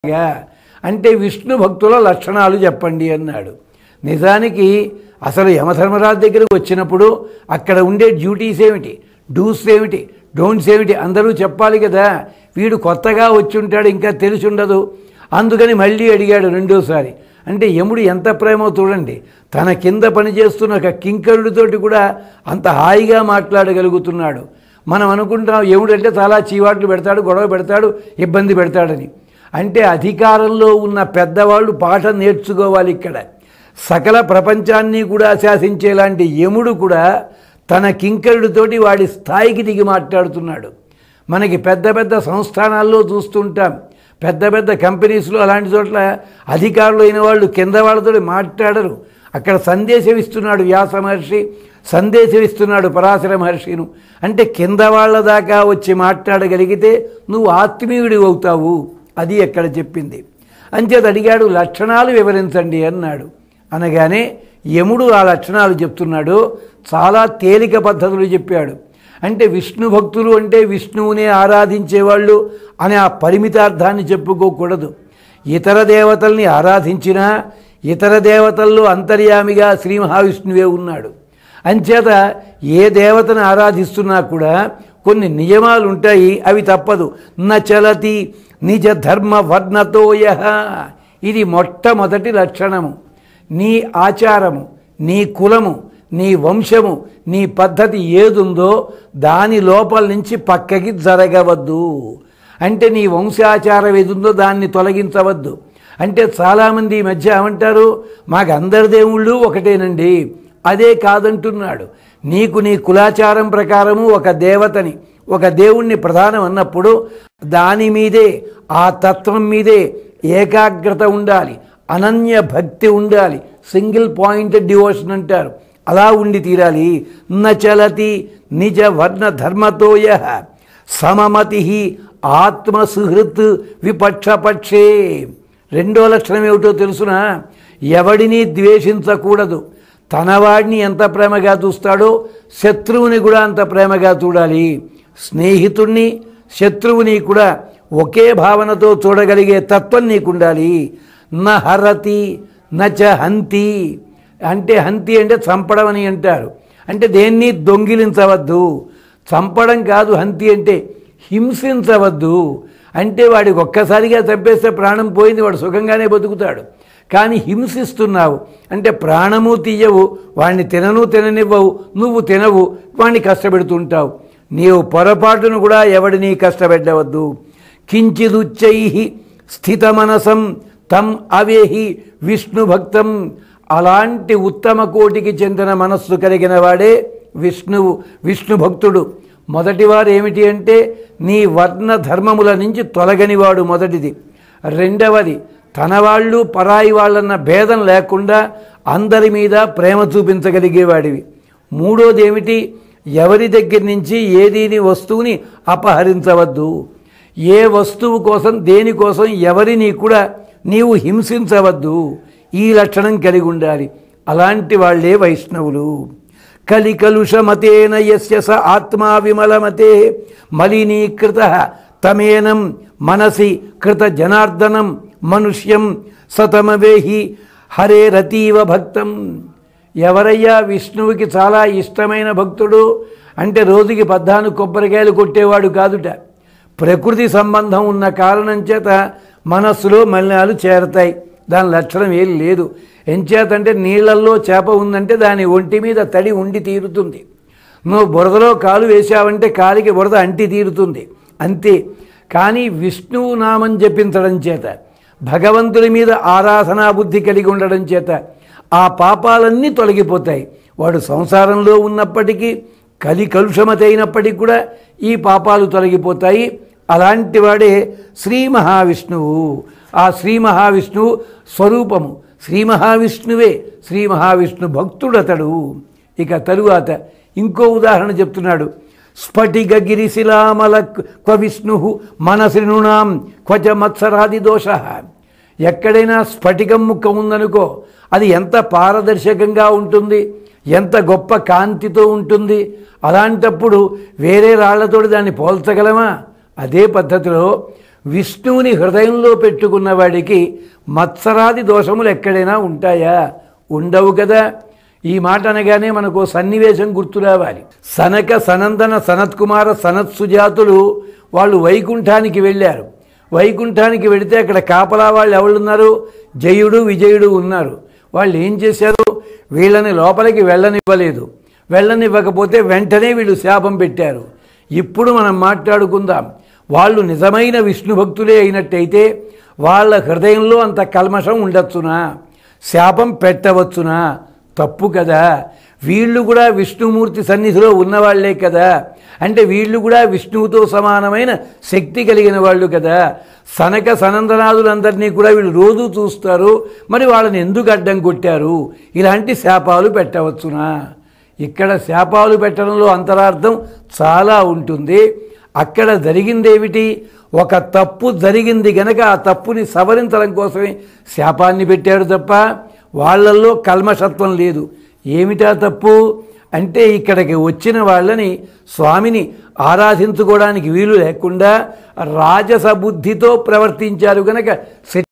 అంటే విష్ణు భక్తుల లక్షణాలు చెప్పండి అన్నాడు. నిజానికి అసలు యమధర్మరాజు దగ్గరకు వచ్చినప్పుడు అక్కడ ఉండే డ్యూటీస్ ఏమిటి, డూస్ ఏమిటి, డోంట్స్ ఏమిటి అందరూ చెప్పాలి కదా. వీడు కొత్తగా వచ్చి ఉంటాడు, ఇంకా తెలిసి ఉండదు. అందుకని మళ్ళీ అడిగాడు రెండోసారి. అంటే యముడు ఎంత ప్రేమో చూడండి, తన కింద పనిచేస్తున్న ఒక కింకరుడితోటి కూడా అంత హాయిగా మాట్లాడగలుగుతున్నాడు. మనం అనుకుంటాం యముడు అంటే చాలా చీవాట్లు పెడతాడు, గొడవ పెడతాడు, ఇబ్బంది పెడతాడని. అంటే అధికారంలో ఉన్న పెద్దవాళ్ళు పాఠం నేర్చుకోవాలి. ఇక్కడ సకల ప్రపంచాన్ని కూడా శాసించేలాంటి యముడు కూడా తన కింకరుడితోటి వాడి స్థాయికి దిగి మాట్లాడుతున్నాడు. మనకి పెద్ద పెద్ద సంస్థానాల్లో చూస్తుంటాం, పెద్ద పెద్ద కంపెనీస్లో అలాంటి చోట్ల అధికారులు అయిన వాళ్ళు కింద వాళ్ళతో మాట్లాడరు. అక్కడ సందేశం ఇస్తున్నాడు వ్యాస మహర్షి, సందేశం ఇస్తున్నాడు పరాశర మహర్షిను. అంటే కింద వాళ్ళ దాకా వచ్చి మాట్లాడగలిగితే నువ్వు ఆత్మీయుడి అవుతావు. అది ఎక్కడ చెప్పింది. అంచేత అడిగాడు, లక్షణాలు వివరించండి అన్నాడు. అనగానే యముడు ఆ లక్షణాలు చెప్తున్నాడు. చాలా తేలిక పద్ధతులు చెప్పాడు. అంటే విష్ణు భక్తులు అంటే విష్ణువునే ఆరాధించేవాళ్ళు అనే ఆ పరిమితార్థాన్ని చెప్పుకోకూడదు. ఇతర దేవతల్ని ఆరాధించినా ఇతర దేవతల్లో అంతర్యామిగా శ్రీ మహావిష్ణువే ఉన్నాడు. అంచేత ఏ దేవతను ఆరాధిస్తున్నా కూడా కొన్ని నియమాలు ఉంటాయి, అవి తప్పదు. నచలతి నిజ ధర్మ వర్ణతోయ, ఇది మొట్టమొదటి లక్షణము. నీ ఆచారము, నీ కులము, నీ వంశము, నీ పద్ధతి ఏదుందో దాని లోపల నుంచి పక్కకి జరగవద్దు. అంటే నీ వంశాచారం ఏదుందో దాన్ని తొలగించవద్దు. అంటే చాలామంది ఈ మధ్య ఏమంటారు, మాకు అందరి దేవుళ్ళు ఒకటేనండి. అదే కాదంటున్నాడు. నీకు నీ కులాచారం ప్రకారము ఒక దేవతని, ఒక దేవుణ్ణి ప్రధానం అన్నప్పుడు దాని మీదే, ఆ తత్వం మీదే ఏకాగ్రత ఉండాలి, అనన్య భక్తి ఉండాలి, సింగిల్ పాయింటెడ్ డివోషన్ అంటారు, అలా ఉండి తీరాలి. నచలతి నిజ వర్ణ ధర్మతోయ సమమతి ఆత్మసుహృత్ విపక్షపక్షే. రెండో లక్షణం ఏమిటో తెలుసునా, ఎవడిని ద్వేషించకూడదు. తనవాడిని ఎంత ప్రేమగా చూస్తాడో శత్రువుని కూడా అంత ప్రేమగా చూడాలి. స్నేహితుణ్ణి శత్రువుని కూడా ఒకే భావనతో చూడగలిగే తత్వం నీకుండాలి. న హరతి నచ హంతి, అంటే హంతి అంటే చంపడం అని అంటారు. అంటే దేన్ని దొంగిలించవద్దు. చంపడం కాదు హంతి అంటే, హింసించవద్దు. అంటే వాడికి ఒక్కసారిగా చంపేస్తే ప్రాణం పోయింది, వాడు సుఖంగానే బతుకుతాడు. కానీ హింసిస్తున్నావు అంటే ప్రాణము తీయవు, వాడిని తిననివ్వవు, నువ్వు తినవు, వాడిని కష్టపెడుతుంటావు. నీవు పొరపాటును కూడా ఎవడిని కష్టపెట్టవద్దు. కించిదుచ్చై స్థిత మనసం తం అవేహి విష్ణు భక్తం. అలాంటి ఉత్తమ కోటికి చెందిన మనస్సు కలిగిన వాడే విష్ణువు, విష్ణు భక్తుడు. మొదటివారు ఏమిటి అంటే నీ వర్ణ ధర్మముల నుంచి తొలగనివాడు మొదటిది. రెండవది తన వాళ్ళు పరాయి వాళ్ళన్న భేదం లేకుండా అందరి మీద ప్రేమ చూపించగలిగేవాడివి. మూడోది ఏమిటి, ఎవరి దగ్గర నుంచి ఏదీని వస్తువుని అపహరించవద్దు. ఏ వస్తువు కోసం దేనికోసం ఎవరిని కూడా నీవు హింసించవద్దు. ఈ లక్షణం కలిగి ఉండాలి. అలాంటి వాళ్ళే వైష్ణవులు. కలికలుషమతేన యస్య స ఆత్మా విమలమతే మలినీకృత తమేనం మనసి కృత జనార్దనం మనుష్యం సతమవేహి హరేరతీవ భక్తం. ఎవరయ్యా విష్ణువుకి చాలా ఇష్టమైన భక్తుడు అంటే రోజుకి 14 కొబ్బరికాయలు కొట్టేవాడు కాదుట. ప్రకృతి సంబంధం ఉన్న కారణం చేత మనస్సులో మలినాలు చేరతాయి. దాని లక్షణం ఏం లేదు. ఎంచేతంటే నీళ్లల్లో చేప ఉందంటే దాని ఒంటి మీద తడి ఉండి తీరుతుంది. నువ్వు బురదలో కాలు వేసావంటే కాలికి బురద అంటి తీరుతుంది, అంతే. కానీ విష్ణువు నామం జపించడం చేత, భగవంతుడి మీద ఆరాధనా బుద్ధి కలిగి ఉండడం చేత ఆ పాపాలన్నీ తొలగిపోతాయి. వాడు సంసారంలో ఉన్నప్పటికీ కలుషమతైనప్పటికీ కూడా ఈ పాపాలు తొలగిపోతాయి. అలాంటి వాడే శ్రీ మహావిష్ణువు. ఆ శ్రీ మహావిష్ణువు స్వరూపము శ్రీ మహావిష్ణువే. శ్రీ మహావిష్ణు భక్తుడతడు. ఇక తరువాత ఇంకో ఉదాహరణ చెప్తున్నాడు. స్ఫటిక గిరిశిలామల క్వ విష్ణు మనసినునాం క్వచ మత్సరాది దోష. ఎక్కడైనా స్ఫటికం ముక్క ఉందనుకో, అది ఎంత పారదర్శకంగా ఉంటుంది, ఎంత గొప్ప కాంతితో ఉంటుంది. అలాంటప్పుడు వేరే రాళ్లతోటి దాన్ని పోల్చగలమా? అదే పద్ధతిలో విష్ణువుని హృదయంలో పెట్టుకున్న వాడికి మత్సరాది దోషములు ఎక్కడైనా ఉంటాయా? ఉండవు కదా. ఈ మాట అనగానే మనకు సన్నివేశం గుర్తు రావాలి. సనక సనందన సనత్కుమార సనత్సుజాతులు వాళ్ళు వైకుంఠానికి వెళ్ళారు. వైకుంఠానికి వెళితే అక్కడ కాపలా వాళ్ళు ఎవరున్నారు? జయుడు విజయుడు ఉన్నారు. వాళ్ళు ఏం చేశారు? వీళ్ళని లోపలికి వెళ్ళనివ్వలేదు. వెళ్ళనివ్వకపోతే వెంటనే వీళ్ళు శాపం పెట్టారు. ఇప్పుడు మనం మాట్లాడుకుందాం. వాళ్ళు నిజమైన విష్ణు భక్తులే అయినట్టయితే వాళ్ళ హృదయంలో అంత కల్మషం ఉండొచ్చునా? శాపం పెట్టవచ్చునా? తప్పు కదా. వీళ్ళు కూడా విష్ణుమూర్తి సన్నిధిలో ఉన్నవాళ్లే కదా. అంటే వీళ్ళు కూడా విష్ణువుతో సమానమైన శక్తి కలిగిన వాళ్ళు కదా. సనక సనందనాదులందరినీ కూడా వీళ్ళు రోజు చూస్తారు. మరి వాళ్ళని ఎందుకు అడ్డం కొట్టారు? ఇలాంటి శాపాలు పెట్టవచ్చునా? ఇక్కడ శాపాలు పెట్టడంలో అంతరార్థం చాలా ఉంటుంది. అక్కడ జరిగిందేమిటి? ఒక తప్పు జరిగింది గనక ఆ తప్పుని సవరించడం కోసమే శాపాన్ని పెట్టారు తప్ప వాళ్ళల్లో కల్మషత్వం లేదు. ఏమిటా తప్పు అంటే ఇక్కడికి వచ్చిన వాళ్ళని స్వామిని ఆరాధించుకోవడానికి వీలు లేకుండా రాజస బుద్ధితో ప్రవర్తించారు గనక